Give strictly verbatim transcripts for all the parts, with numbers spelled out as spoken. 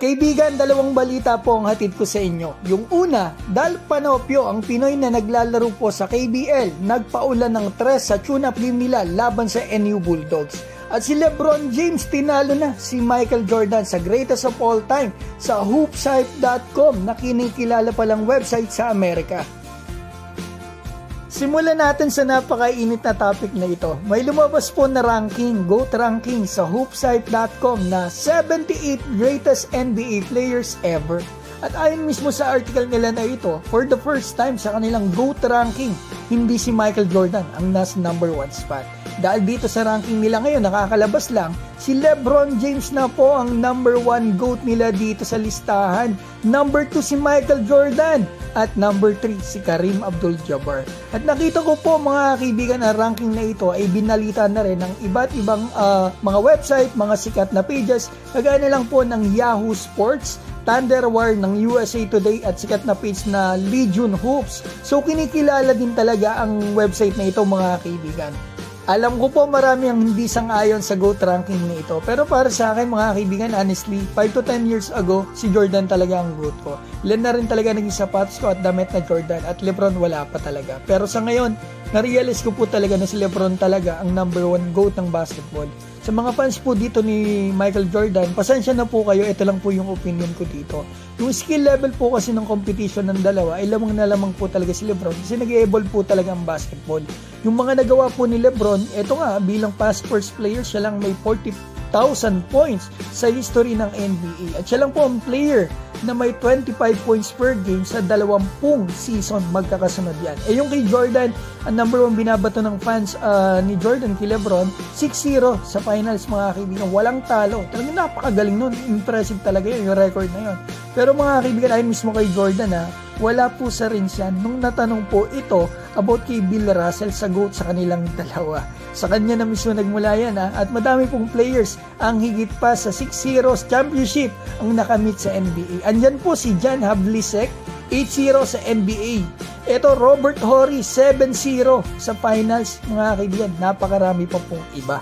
Kaibigan, dalawang balita po ang hatid ko sa inyo. Yung una, Dal Panopio, ang Pinoy na naglalaro po sa K B L, nagpaulan ng tres sa tune-up game nila laban sa N U Bulldogs. At si LeBron James tinalo na si Michael Jordan sa greatest of all time sa hoopshype dot com na kinikilala palang website sa Amerika. Simulan natin sa napakainit na topic na ito. May lumabas po na ranking, GOAT ranking sa hoopshype dot com na seventy-eight greatest N B A players ever. At ayon mismo sa article nila na ito, for the first time sa kanilang GOAT ranking, hindi si Michael Jordan ang nasa number one spot. Dahil dito sa ranking nila ngayon, nakakalabas lang, si LeBron James na po ang number one GOAT nila dito sa listahan. Number two si Michael Jordan. At number three si Kareem Abdul-Jabbar. At nakita ko po mga kaibigan na ranking na ito ay binalita na rin ng iba't ibang uh, mga website, mga sikat na pages. Kagaya na lang po ng Yahoo Sports, Thunderwire ng U S A Today at sikat na page na Legion Hoops. So kinikilala din talaga ang website na ito mga kaibigan. Alam ko po marami ang hindi sang-ayon sa GOAT ranking na ito. Pero para sa akin mga kaibigan, honestly, five to ten years ago, si Jordan talaga ang GOAT ko. Ilan na rin talaga naging sapatos ko at damit na Jordan at LeBron wala pa talaga. Pero sa ngayon, na-realize ko po talaga na si LeBron talaga ang number one GOAT ng basketball. Sa mga fans po dito ni Michael Jordan, pasensya na po kayo, ito lang po yung opinion ko dito. Yung skill level po kasi ng competition ng dalawa ay lamang na lamang po talaga si LeBron kasi nag-evolve po talaga ang basketball. Yung mga nagawa po ni LeBron, ito nga, bilang past first player, siya lang may forty thousand points sa history ng N B A. At siya lang po ang player na may twenty-five points per game sa dalawampung season magkakasunod yan. Eh yung kay Jordan, ang number one binabato ng fans uh, ni Jordan kay LeBron, six zero sa finals mga kaibigan. Walang talo. Talagang napakagaling nun. Impressive talaga yun, yung record na yun. Pero mga kaibigan, ay mismo kay Jordan ha, wala po sa rin siya nung natanong po ito about kay Bill Russell sa GOAT sa kanilang dalawa. Sa kanya na mismo nagmula yan ha, at madami pong players ang higit pa sa six zero championship ang nakamit sa N B A. Andyan po si Jan Havlicek, eight zero sa N B A. Ito Robert Horry, seven zero sa finals. Mga kaibigan, napakarami pa pong iba.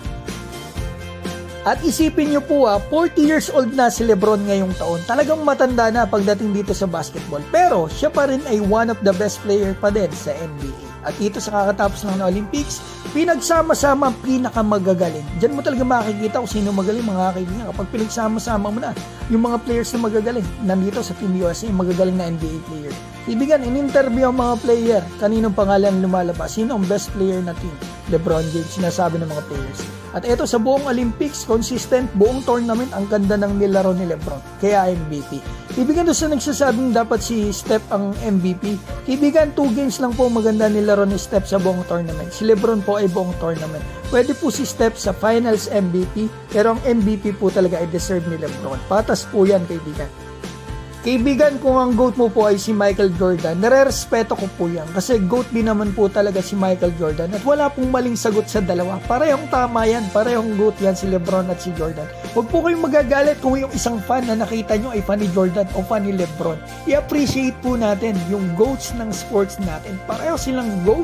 At isipin nyo po ha, forty years old na si LeBron ngayong taon. Talagang matanda na pagdating dito sa basketball. Pero siya pa rin ay one of the best player pa din sa N B A. At ito sa kakatapos ng Olympics, pinagsama-sama ang pinakamagagaling. Diyan mo talaga makikita kung sino magaling mga kaibigan. Kapag pinagsama-sama mo na yung mga players na magagaling, nandito sa Team U S A, yung magagaling na N B A player. Ibigan, in-interview ang mga player, kaninong pangalan lumalabas, sino ang best player na team? LeBron James, sinasabi ng mga players. At ito sa buong Olympics, consistent, buong tournament, ang ganda ng nilaro ni LeBron. Kaya M V P. Ibigan doon sa nagsasabing dapat si Steph ang M V P. Ibigan, two games lang po maganda nilaro ni Steph sa buong tournament. Si LeBron po ay buong tournament. Pwede po si Steph sa finals M V P, pero ang M V P po talaga ay deserve ni LeBron. Patas po yan, kaibigan. Kaibigan, kung ang GOAT mo po ay si Michael Jordan, nare-respeto ko po yan kasi GOAT din naman po talaga si Michael Jordan at wala pong maling sagot sa dalawa. Parehong tama yan, parehong GOAT yan si LeBron at si Jordan. Huwag po kayong magagalit kung yung isang fan na nakita nyo ay fan ni Jordan o fan ni LeBron. I-appreciate po natin yung GOATs ng sports natin. Pareho silang GOAT.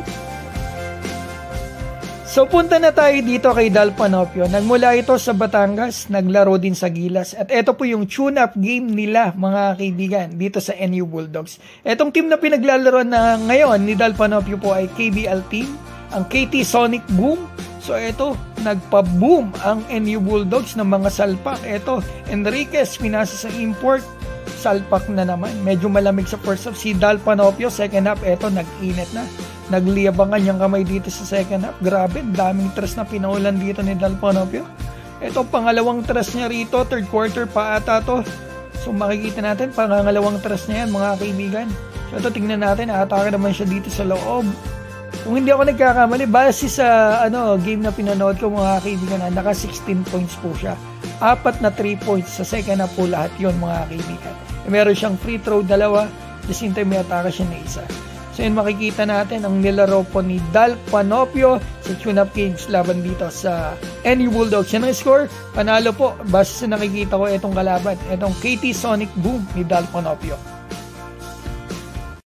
So punta na tayo dito kay Dal Panopio. Nagmula ito sa Batangas, naglaro din sa Gilas. At ito po yung tune-up game nila mga kaibigan dito sa N U Bulldogs. Etong team na pinaglalaro na ngayon ni Dal Panopio po ay K B L team, ang K T Sonic Boom. So ito, nagpa-boom ang N U Bulldogs ng mga salpak. Ito, Enriquez, pinasa sa import. Salpak na naman. Medyo malamig sa first half. Si Dal Panopio, second half, ito, nag-init na. Nagliyabangan yung kamay dito sa second half. Grabe, daming tres na pinaulan dito ni Dal Panopio. Ito, pangalawang tres niya rito. Third quarter pa ata to. So makikita natin, pangalawang tres niya yan mga kaibigan. So ito, tingnan natin. Atake naman siya dito sa loob. Kung hindi ako nagkakamali, base sa ano, game na pinanood ko mga kaibigan, naka sixteen points po siya. Apat na three points sa second half po lahat yon mga kaibigan. E, meron siyang free throw dalawa, just in time may atake siya na isa. So yun makikita natin ang nilaro po ni Dal Panopio sa tune-up games laban dito sa N U Bulldogs. Yan ang score, panalo po. Basta sa nakikita ko itong kalaban, itong K T Sonic Boom ni Dal Panopio.